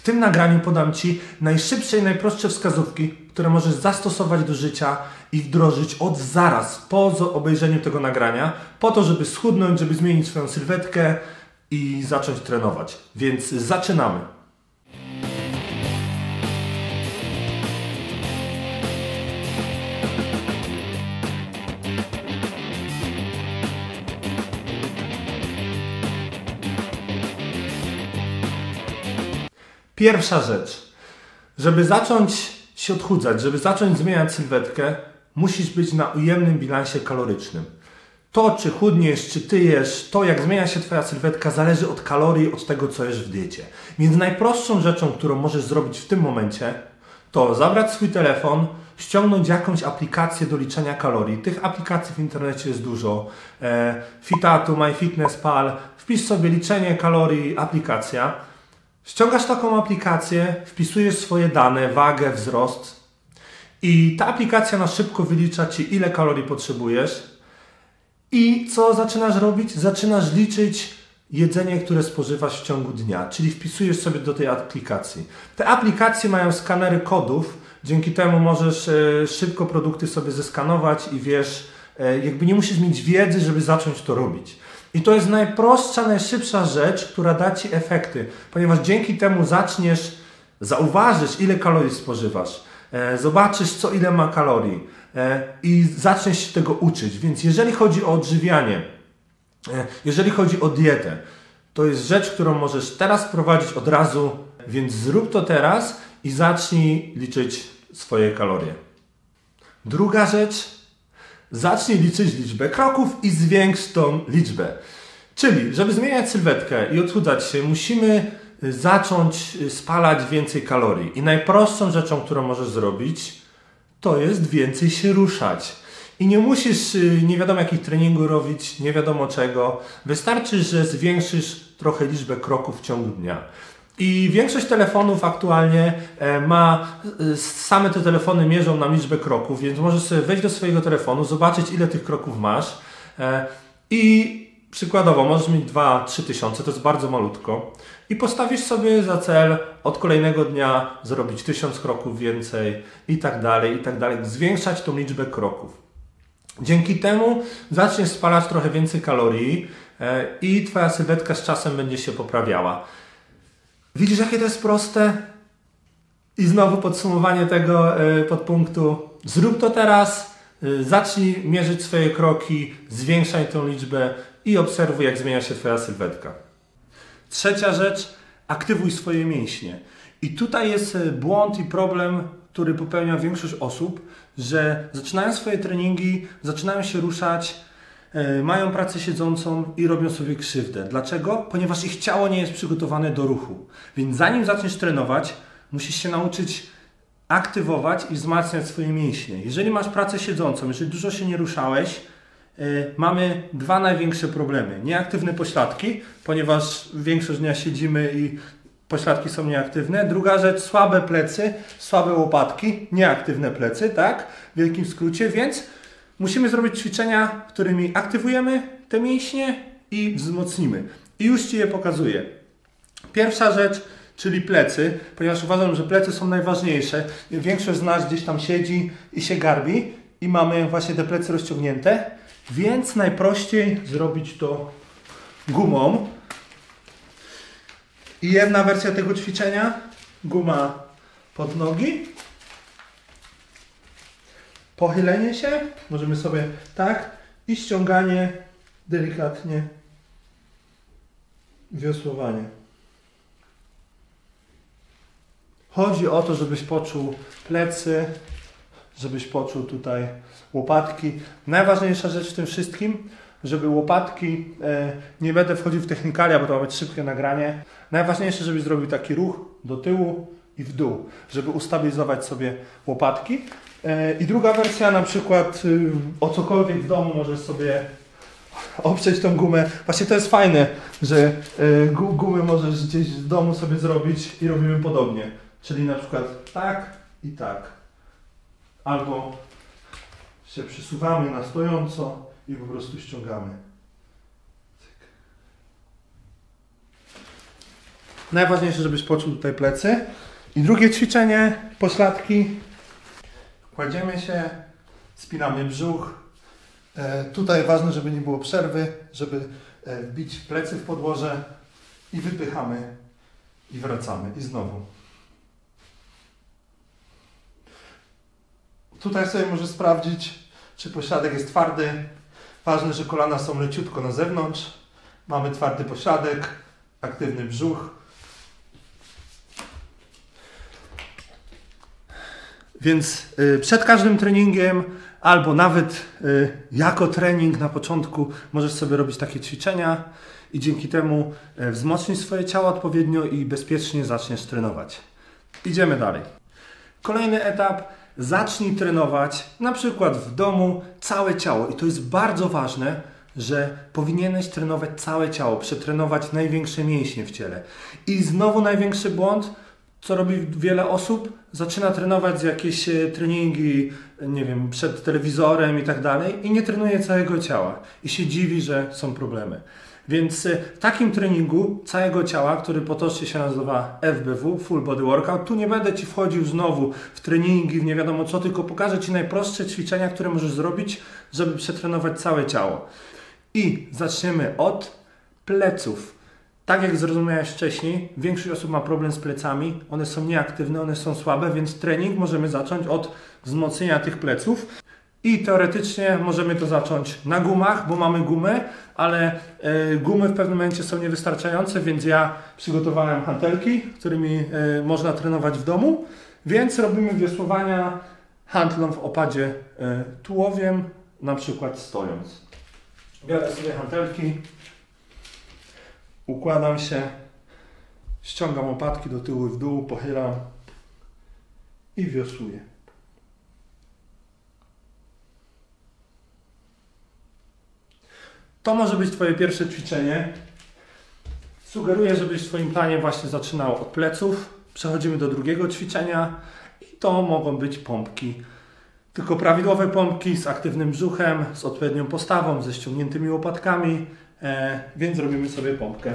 tym nagraniu podam Ci najszybsze i najprostsze wskazówki, które możesz zastosować do życia i wdrożyć od zaraz po obejrzeniu tego nagrania, po to, żeby schudnąć, żeby zmienić swoją sylwetkę i zacząć trenować. Więc zaczynamy! Pierwsza rzecz. Żeby zacząć się odchudzać, żeby zacząć zmieniać sylwetkę, musisz być na ujemnym bilansie kalorycznym. To, czy chudniesz, czy ty jesz, to jak zmienia się twoja sylwetka, zależy od kalorii, od tego, co jesz w diecie. Więc najprostszą rzeczą, którą możesz zrobić w tym momencie, to zabrać swój telefon, ściągnąć jakąś aplikację do liczenia kalorii. Tych aplikacji w internecie jest dużo. Fitatu, MyFitnessPal. Wpisz sobie liczenie kalorii, aplikacja. Ściągasz taką aplikację, wpisujesz swoje dane, wagę, wzrost i ta aplikacja na szybko wylicza Ci, ile kalorii potrzebujesz. I co zaczynasz robić? Zaczynasz liczyć jedzenie, które spożywasz w ciągu dnia, czyli wpisujesz sobie do tej aplikacji. Te aplikacje mają skanery kodów, dzięki temu możesz szybko produkty sobie zeskanować i wiesz, jakby nie musisz mieć wiedzy, żeby zacząć to robić. I to jest najprostsza, najszybsza rzecz, która da Ci efekty, ponieważ dzięki temu zauważysz, ile kalorii spożywasz, zobaczysz, co ile ma kalorii i zaczniesz się tego uczyć. Więc jeżeli chodzi o odżywianie, jeżeli chodzi o dietę, to jest rzecz, którą możesz teraz wprowadzić od razu, więc zrób to teraz i zacznij liczyć swoje kalorie. Druga rzecz. Zacznij liczyć liczbę kroków i zwiększ tą liczbę. Czyli, żeby zmieniać sylwetkę i odchudzać się, musimy zacząć spalać więcej kalorii. I najprostszą rzeczą, którą możesz zrobić, to jest więcej się ruszać. I nie musisz nie wiadomo jakich treningu robić, nie wiadomo czego. Wystarczy, że zwiększysz trochę liczbę kroków w ciągu dnia. I większość telefonów aktualnie same te telefony mierzą nam liczbę kroków, więc możesz sobie wejść do swojego telefonu, zobaczyć ile tych kroków masz i przykładowo możesz mieć 2-3 tysiące, to jest bardzo malutko i postawisz sobie za cel od kolejnego dnia zrobić 1000 kroków więcej i tak dalej, zwiększać tą liczbę kroków. Dzięki temu zaczniesz spalać trochę więcej kalorii i Twoja sylwetka z czasem będzie się poprawiała. Widzisz, jakie to jest proste? I znowu podsumowanie tego podpunktu. Zrób to teraz, zacznij mierzyć swoje kroki, zwiększaj tą liczbę i obserwuj, jak zmienia się Twoja sylwetka. Trzecia rzecz, aktywuj swoje mięśnie. I tutaj jest błąd i problem, który popełnia większość osób, że zaczynają swoje treningi, zaczynają się ruszać, mają pracę siedzącą i robią sobie krzywdę. Dlaczego? Ponieważ ich ciało nie jest przygotowane do ruchu. Więc zanim zaczniesz trenować, musisz się nauczyć aktywować i wzmacniać swoje mięśnie. Jeżeli masz pracę siedzącą, jeżeli dużo się nie ruszałeś, mamy dwa największe problemy. Nieaktywne pośladki, ponieważ większość dnia siedzimy i pośladki są nieaktywne. Druga rzecz, słabe plecy, słabe łopatki, nieaktywne plecy, tak? W wielkim skrócie, więc musimy zrobić ćwiczenia, którymi aktywujemy te mięśnie i wzmocnimy. I już Ci je pokazuję. Pierwsza rzecz, czyli plecy, ponieważ uważam, że plecy są najważniejsze. Większość z nas gdzieś tam siedzi i się garbi i mamy właśnie te plecy rozciągnięte, więc najprościej zrobić to gumą. I jedna wersja tego ćwiczenia, guma pod nogi. Pochylenie się, możemy sobie tak i ściąganie delikatnie, wiosłowanie. Chodzi o to, żebyś poczuł plecy, żebyś poczuł tutaj łopatki. Najważniejsza rzecz w tym wszystkim, żeby łopatki, nie będę wchodził w technikalia, bo to ma być szybkie nagranie. Najważniejsze, żebyś zrobił taki ruch do tyłu i w dół, żeby ustabilizować sobie łopatki. I druga wersja, na przykład o cokolwiek w domu możesz sobie oprzeć tą gumę. Właśnie to jest fajne, że gumy możesz gdzieś w domu sobie zrobić i robimy podobnie. Czyli na przykład tak i tak. Albo się przesuwamy na stojąco i po prostu ściągamy. Najważniejsze, żebyś poczuł tutaj plecy. I drugie ćwiczenie, pośladki. Kładziemy się, spinamy brzuch. Tutaj ważne, żeby nie było przerwy, żeby wbić plecy w podłoże i wypychamy i wracamy i znowu. Tutaj sobie możesz sprawdzić, czy pośladek jest twardy. Ważne, że kolana są leciutko na zewnątrz. Mamy twardy pośladek, aktywny brzuch. Więc przed każdym treningiem albo nawet jako trening na początku możesz sobie robić takie ćwiczenia i dzięki temu wzmocnisz swoje ciało odpowiednio i bezpiecznie zaczniesz trenować. Idziemy dalej. Kolejny etap. Zacznij trenować na przykład w domu całe ciało i to jest bardzo ważne, że powinieneś trenować całe ciało, przetrenować największe mięśnie w ciele. I znowu największy błąd, co robi wiele osób, zaczyna trenować jakieś treningi, nie wiem, przed telewizorem i tak dalej i nie trenuje całego ciała i się dziwi, że są problemy. Więc w takim treningu całego ciała, który potocznie się nazywa FBW, Full Body Workout, tu nie będę Ci wchodził znowu w treningi, w nie wiadomo co, tylko pokażę Ci najprostsze ćwiczenia, które możesz zrobić, żeby przetrenować całe ciało. I zaczniemy od pleców. Tak jak zrozumiałeś wcześniej, większość osób ma problem z plecami, one są nieaktywne, one są słabe, więc trening możemy zacząć od wzmocnienia tych pleców. I teoretycznie możemy to zacząć na gumach, bo mamy gumy, ale gumy w pewnym momencie są niewystarczające, więc ja przygotowałem hantelki, którymi można trenować w domu, więc robimy wiosłowania handlą w opadzie tułowiem, na przykład stojąc. Biorę sobie hantelki, układam się, ściągam łopatki do tyłu i w dół, pochylam i wiosłuję. To może być Twoje pierwsze ćwiczenie. Sugeruję, żebyś w swoim planie właśnie zaczynał od pleców. Przechodzimy do drugiego ćwiczenia i to mogą być pompki. Tylko prawidłowe pompki z aktywnym brzuchem, z odpowiednią postawą, ze ściągniętymi łopatkami, więc robimy sobie pompkę.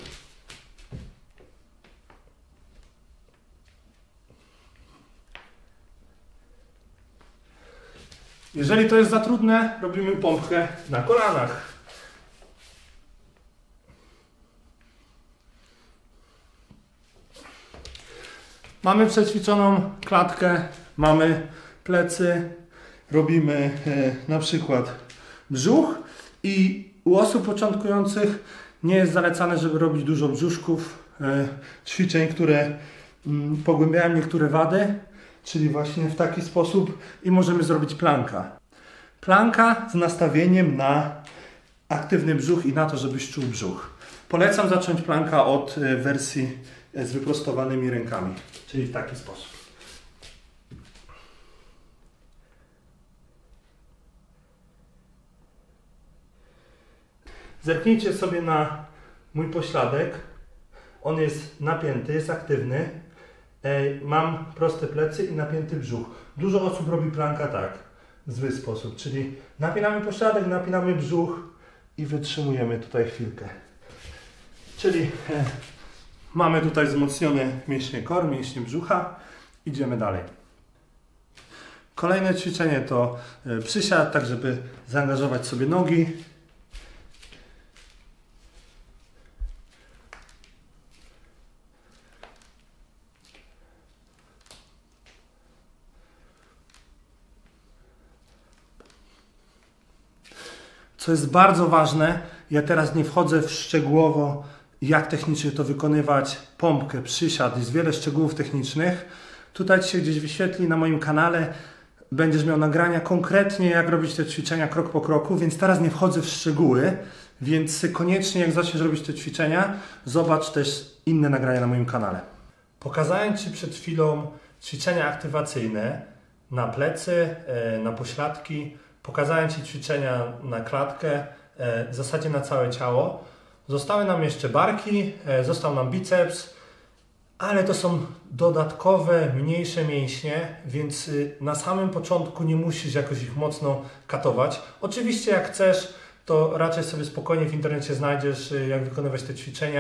Jeżeli to jest za trudne, robimy pompkę na kolanach. Mamy przećwiczoną klatkę, mamy plecy, robimy na przykład brzuch i u osób początkujących nie jest zalecane, żeby robić dużo brzuszków, ćwiczeń, które pogłębiają niektóre wady, czyli właśnie w taki sposób i możemy zrobić planka. Planka z nastawieniem na aktywny brzuch i na to, żebyś czuł brzuch. Polecam zacząć planka od wersji z wyprostowanymi rękami, czyli w taki sposób. Zerknijcie sobie na mój pośladek. On jest napięty, jest aktywny. Mam proste plecy i napięty brzuch. Dużo osób robi planka tak, w zły sposób, czyli napinamy pośladek, napinamy brzuch i wytrzymujemy tutaj chwilkę. Czyli mamy tutaj wzmocnione mięśnie core, mięśnie brzucha. Idziemy dalej. Kolejne ćwiczenie to przysiad, tak żeby zaangażować sobie nogi. Co jest bardzo ważne, ja teraz nie wchodzę w szczegółowo, jak technicznie to wykonywać, pompkę, przysiad, jest wiele szczegółów technicznych. Tutaj Ci się gdzieś wyświetli na moim kanale, będziesz miał nagrania konkretnie, jak robić te ćwiczenia krok po kroku, więc teraz nie wchodzę w szczegóły, więc koniecznie jak zaczniesz robić te ćwiczenia, zobacz też inne nagrania na moim kanale. Pokazałem Ci przed chwilą ćwiczenia aktywacyjne na plecy, na pośladki, pokazałem Ci ćwiczenia na klatkę, w zasadzie na całe ciało. Zostały nam jeszcze barki, został nam biceps, ale to są dodatkowe, mniejsze mięśnie, więc na samym początku nie musisz jakoś ich mocno katować. Oczywiście jak chcesz, to raczej sobie spokojnie w internecie znajdziesz, jak wykonywać te ćwiczenia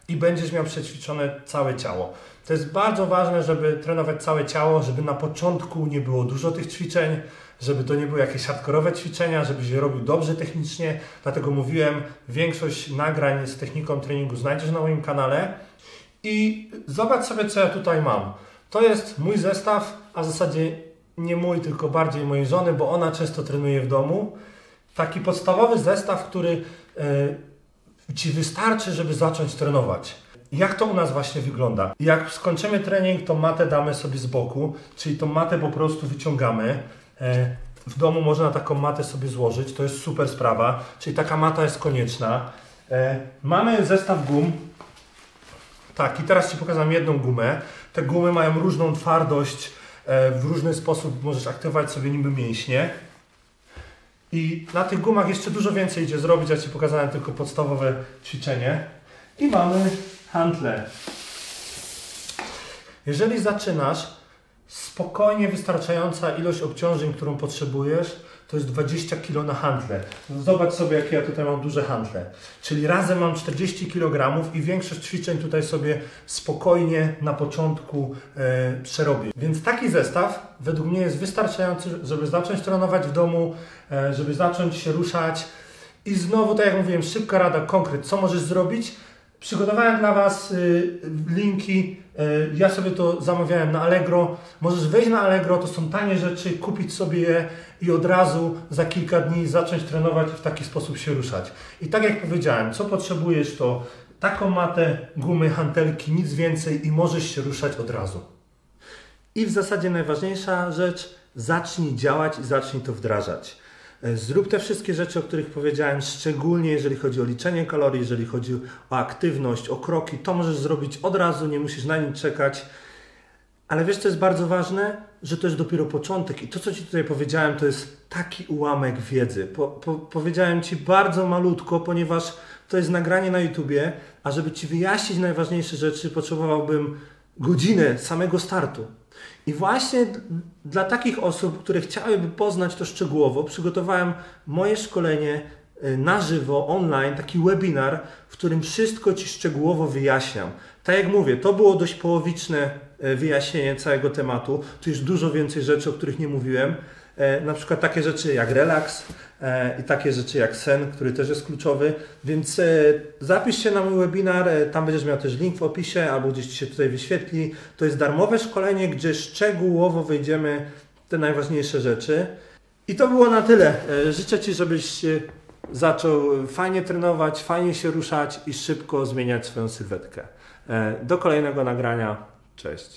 i będziesz miał przećwiczone całe ciało. To jest bardzo ważne, żeby trenować całe ciało, żeby na początku nie było dużo tych ćwiczeń, żeby to nie były jakieś hardkorowe ćwiczenia, żebyś je robił dobrze technicznie. Dlatego mówiłem, większość nagrań z techniką treningu znajdziesz na moim kanale. I zobacz sobie, co ja tutaj mam. To jest mój zestaw, a w zasadzie nie mój, tylko bardziej mojej żony, bo ona często trenuje w domu. Taki podstawowy zestaw, który Ci wystarczy, żeby zacząć trenować. Jak to u nas właśnie wygląda? Jak skończymy trening, to matę damy sobie z boku, czyli tą matę po prostu wyciągamy. W domu można taką matę sobie złożyć, to jest super sprawa, czyli taka mata jest konieczna. Mamy zestaw gum. Tak, i teraz Ci pokazam jedną gumę. Te gumy mają różną twardość, w różny sposób możesz aktywować sobie niby mięśnie. I na tych gumach jeszcze dużo więcej idzie zrobić, ja Ci pokazałem tylko podstawowe ćwiczenie. I mamy hantle. Jeżeli zaczynasz, spokojnie wystarczająca ilość obciążeń, którą potrzebujesz, to jest 20 kg na hantle. Zobacz sobie, jakie ja tutaj mam duże hantle. Czyli razem mam 40 kg i większość ćwiczeń tutaj sobie spokojnie na początku przerobię. Więc taki zestaw według mnie jest wystarczający, żeby zacząć trenować w domu, żeby zacząć się ruszać. I znowu, tak jak mówiłem, szybka rada, konkret, co możesz zrobić. Przygotowałem dla Was linki, ja sobie to zamawiałem na Allegro. Możesz wejść na Allegro, to są tanie rzeczy, kupić sobie je i od razu za kilka dni zacząć trenować i w taki sposób się ruszać. I tak jak powiedziałem, co potrzebujesz, to taką matę, gumy, hantelki, nic więcej i możesz się ruszać od razu. I w zasadzie najważniejsza rzecz, zacznij działać i zacznij to wdrażać. Zrób te wszystkie rzeczy, o których powiedziałem, szczególnie jeżeli chodzi o liczenie kalorii, jeżeli chodzi o aktywność, o kroki, to możesz zrobić od razu, nie musisz na nic czekać. Ale wiesz, co jest bardzo ważne? Że to jest dopiero początek i to, co Ci tutaj powiedziałem, to jest taki ułamek wiedzy. Powiedziałem Ci bardzo malutko, ponieważ to jest nagranie na YouTubie, a żeby Ci wyjaśnić najważniejsze rzeczy, potrzebowałbym godzinę samego startu. I właśnie dla takich osób, które chciałyby poznać to szczegółowo, przygotowałem moje szkolenie na żywo, online, taki webinar, w którym wszystko Ci szczegółowo wyjaśniam. Tak jak mówię, to było dość połowiczne wyjaśnienie całego tematu. Tu jest dużo więcej rzeczy, o których nie mówiłem. Na przykład takie rzeczy jak relaks i takie rzeczy jak sen, który też jest kluczowy. Więc zapisz się na mój webinar, tam będziesz miał też link w opisie albo gdzieś Ci się tutaj wyświetli. To jest darmowe szkolenie, gdzie szczegółowo wejdziemy w te najważniejsze rzeczy. I to było na tyle. Życzę Ci, żebyś zaczął fajnie trenować, fajnie się ruszać i szybko zmieniać swoją sylwetkę. Do kolejnego nagrania. Cześć.